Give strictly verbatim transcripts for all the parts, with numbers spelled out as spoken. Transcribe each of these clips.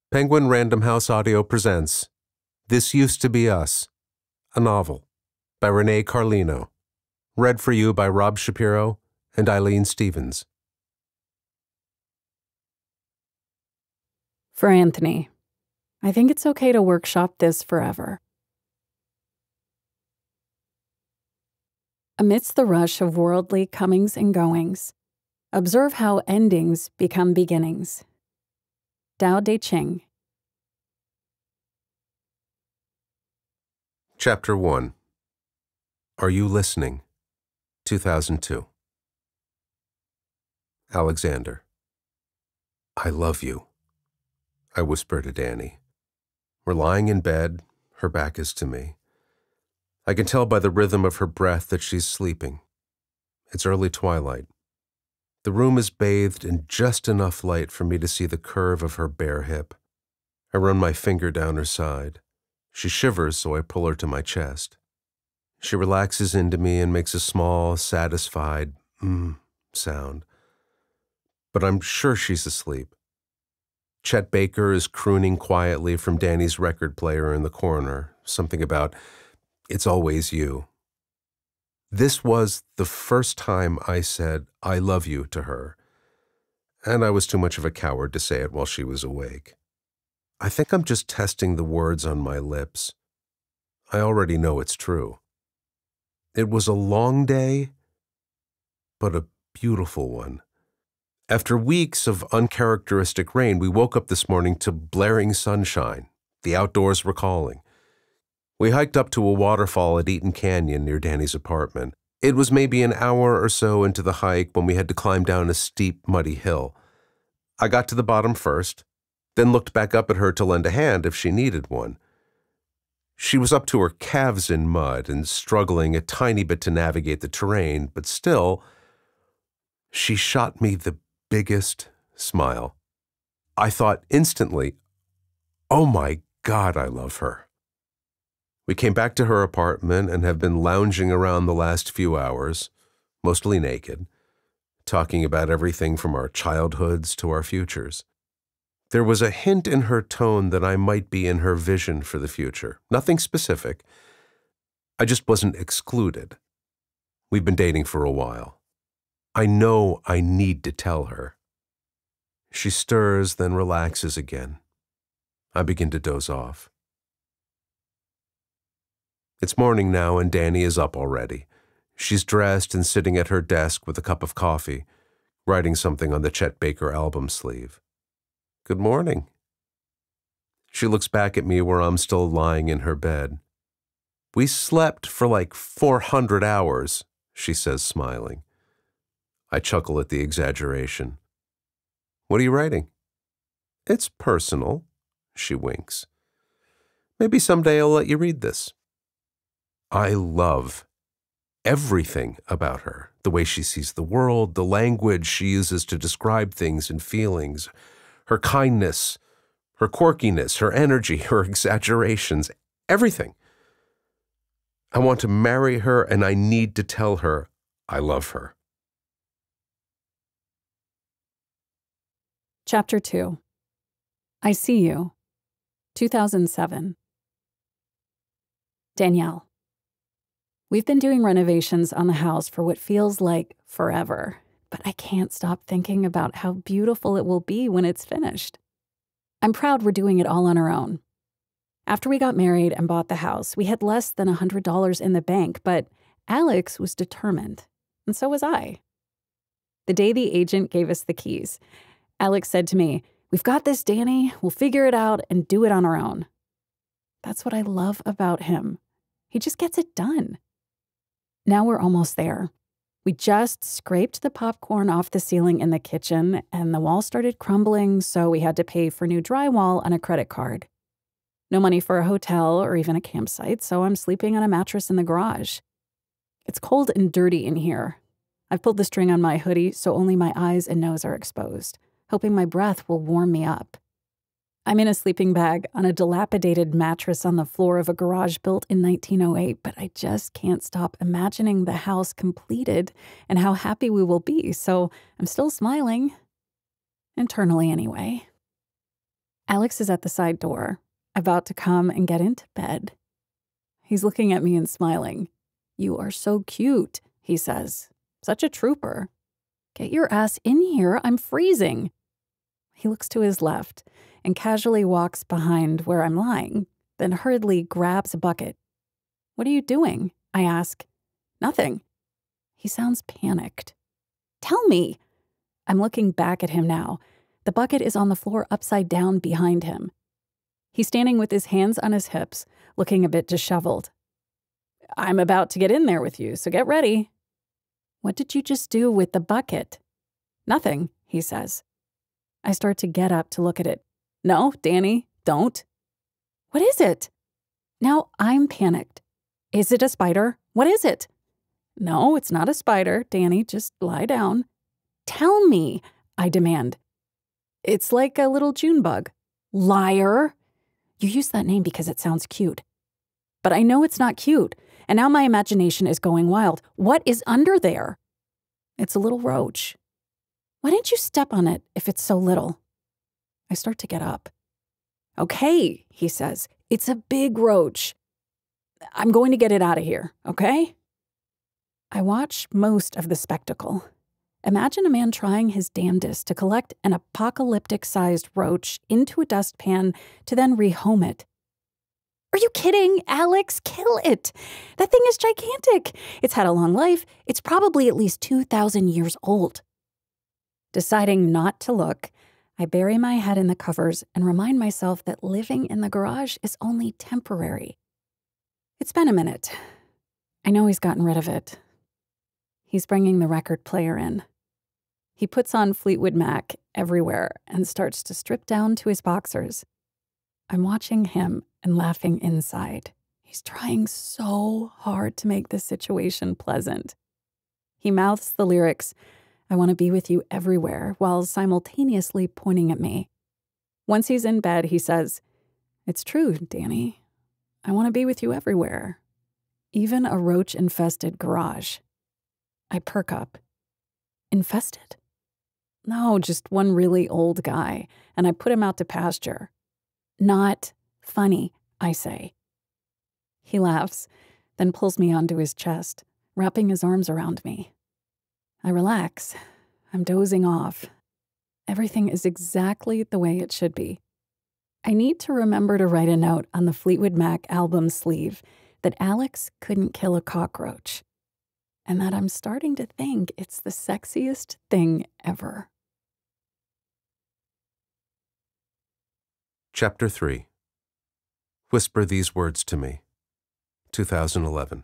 Penguin Random House Audio presents This Used to Be Us, a novel by Renée Carlino, read for you by Rob Shapiro and Eileen Stevens. For Anthony, I think it's okay to workshop this forever. Amidst the rush of worldly comings and goings, observe how endings become beginnings. Tao Te Ching. Chapter one. Are You Listening? two thousand two. Alexander. I love you, I whisper to Danny. We're lying in bed, her back is to me. I can tell by the rhythm of her breath that she's sleeping. It's early twilight. The room is bathed in just enough light for me to see the curve of her bare hip. I run my finger down her side. She shivers, so I pull her to my chest. She relaxes into me and makes a small, satisfied mm sound. But I'm sure she's asleep. Chet Baker is crooning quietly from Danny's record player in the corner, something about, "It's always you." This was the first time I said, "I love you" to her, and I was too much of a coward to say it while she was awake. I think I'm just testing the words on my lips. I already know it's true. It was a long day, but a beautiful one. After weeks of uncharacteristic rain, we woke up this morning to blaring sunshine. The outdoors were calling. We hiked up to a waterfall at Eaton Canyon near Danny's apartment. It was maybe an hour or so into the hike when we had to climb down a steep, muddy hill. I got to the bottom first, then looked back up at her to lend a hand if she needed one. She was up to her calves in mud and struggling a tiny bit to navigate the terrain, but still, she shot me the biggest smile. I thought instantly, oh my God, I love her. We came back to her apartment and have been lounging around the last few hours, mostly naked, talking about everything from our childhoods to our futures. There was a hint in her tone that I might be in her vision for the future. Nothing specific. I just wasn't excluded. We've been dating for a while. I know I need to tell her. She stirs, then relaxes again. I begin to doze off. It's morning now, and Danny is up already. She's dressed and sitting at her desk with a cup of coffee, writing something on the Chet Baker album sleeve. Good morning. She looks back at me where I'm still lying in her bed. We slept for like four hundred hours, she says, smiling. I chuckle at the exaggeration. What are you writing? It's personal, she winks. Maybe someday I'll let you read this. I love everything about her, the way she sees the world, the language she uses to describe things and feelings, her kindness, her quirkiness, her energy, her exaggerations, everything. I want to marry her, and I need to tell her I love her. Chapter two. I See You. two thousand seven. Danielle. We've been doing renovations on the house for what feels like forever, but I can't stop thinking about how beautiful it will be when it's finished. I'm proud we're doing it all on our own. After we got married and bought the house, we had less than one hundred dollars in the bank, but Alex was determined, and so was I. The day the agent gave us the keys, Alex said to me, "We've got this, Danny. We'll figure it out and do it on our own." That's what I love about him. He just gets it done. Now we're almost there. We just scraped the popcorn off the ceiling in the kitchen, and the wall started crumbling, so we had to pay for new drywall on a credit card. No money for a hotel or even a campsite, so I'm sleeping on a mattress in the garage. It's cold and dirty in here. I've pulled the string on my hoodie so only my eyes and nose are exposed, hoping my breath will warm me up. I'm in a sleeping bag on a dilapidated mattress on the floor of a garage built in nineteen oh eight, but I just can't stop imagining the house completed and how happy we will be, so I'm still smiling. Internally, anyway. Alex is at the side door, about to come and get into bed. He's looking at me and smiling. "You are so cute," he says. "Such a trooper. Get your ass in here, I'm freezing." He looks to his left and casually walks behind where I'm lying, then hurriedly grabs a bucket. "What are you doing?" I ask. "Nothing." He sounds panicked. "Tell me." I'm looking back at him now. The bucket is on the floor upside down behind him. He's standing with his hands on his hips, looking a bit disheveled. "I'm about to get in there with you, so get ready." "What did you just do with the bucket?" "Nothing," he says. I start to get up to look at it. "No, Danny, don't." "What is it?" Now I'm panicked. "Is it a spider? What is it?" "No, it's not a spider, Danny, just lie down." "Tell me," I demand. "It's like a little June bug." "Liar." "You use that name because it sounds cute." "But I know it's not cute, and now my imagination is going wild. What is under there?" "It's a little roach." "Why didn't you step on it if it's so little?" I start to get up. "Okay," he says, "it's a big roach. I'm going to get it out of here, okay?" I watch most of the spectacle. Imagine a man trying his damnedest to collect an apocalyptic-sized roach into a dustpan to then rehome it. "Are you kidding, Alex? Kill it! That thing is gigantic. It's had a long life. It's probably at least two thousand years old." Deciding not to look, I bury my head in the covers and remind myself that living in the garage is only temporary. It's been a minute. I know he's gotten rid of it. He's bringing the record player in. He puts on Fleetwood Mac everywhere and starts to strip down to his boxers. I'm watching him and laughing inside. He's trying so hard to make this situation pleasant. He mouths the lyrics, "I want to be with you everywhere," while simultaneously pointing at me. Once he's in bed, he says, "It's true, Danny. I want to be with you everywhere. Even a roach-infested garage." I perk up. "Infested?" "No, just one really old guy, and I put him out to pasture." "Not funny," I say. He laughs, then pulls me onto his chest, wrapping his arms around me. I relax. I'm dozing off. Everything is exactly the way it should be. I need to remember to write a note on the Fleetwood Mac album sleeve that Alex couldn't kill a cockroach, and that I'm starting to think it's the sexiest thing ever. Chapter three. Whisper These Words to Me. two thousand eleven.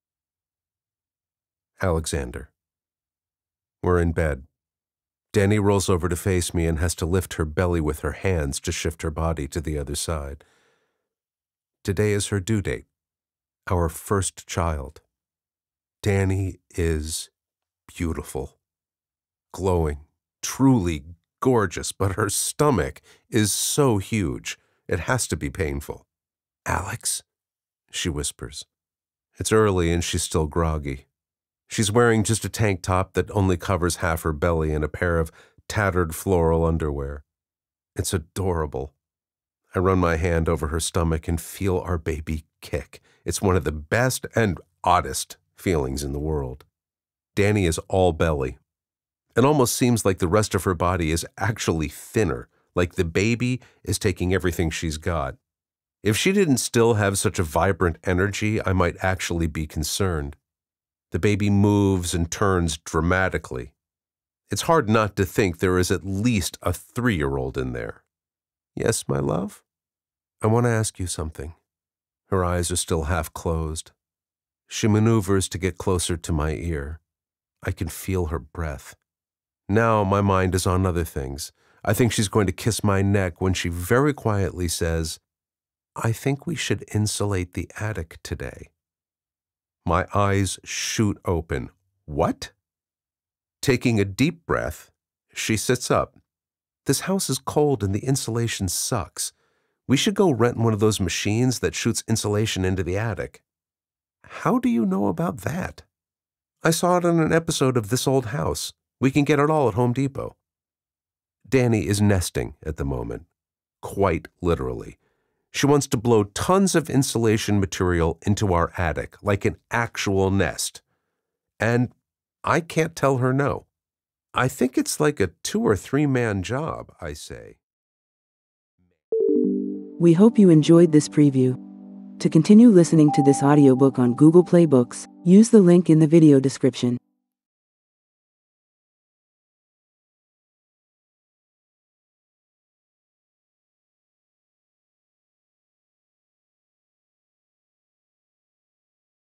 Alexander. We're in bed. Danny rolls over to face me and has to lift her belly with her hands to shift her body to the other side. Today is her due date. Our first child. Danny is beautiful. Glowing. Truly gorgeous, but her stomach is so huge, it has to be painful. "Alex," she whispers. It's early and she's still groggy. She's wearing just a tank top that only covers half her belly and a pair of tattered floral underwear. It's adorable. I run my hand over her stomach and feel our baby kick. It's one of the best and oddest feelings in the world. Danny is all belly. It almost seems like the rest of her body is actually thinner, like the baby is taking everything she's got. If she didn't still have such a vibrant energy, I might actually be concerned. The baby moves and turns dramatically. It's hard not to think there is at least a three-year-old in there. "Yes, my love? I want to ask you something." Her eyes are still half closed. She maneuvers to get closer to my ear. I can feel her breath. Now my mind is on other things. I think she's going to kiss my neck when she very quietly says, "I think we should insulate the attic today." My eyes shoot open. What? Taking a deep breath, she sits up. "This house is cold and the insulation sucks. We should go rent one of those machines that shoots insulation into the attic." "How do you know about that?" "I saw it on an episode of This Old House. We can get it all at Home Depot." Danny is nesting at the moment. quite literally. She wants to blow tons of insulation material into our attic, like an actual nest. And I can't tell her no. I think it's like a two or three man job, I say. We hope you enjoyed this preview. To continue listening to this audiobook on Google Play Books, use the link in the video description.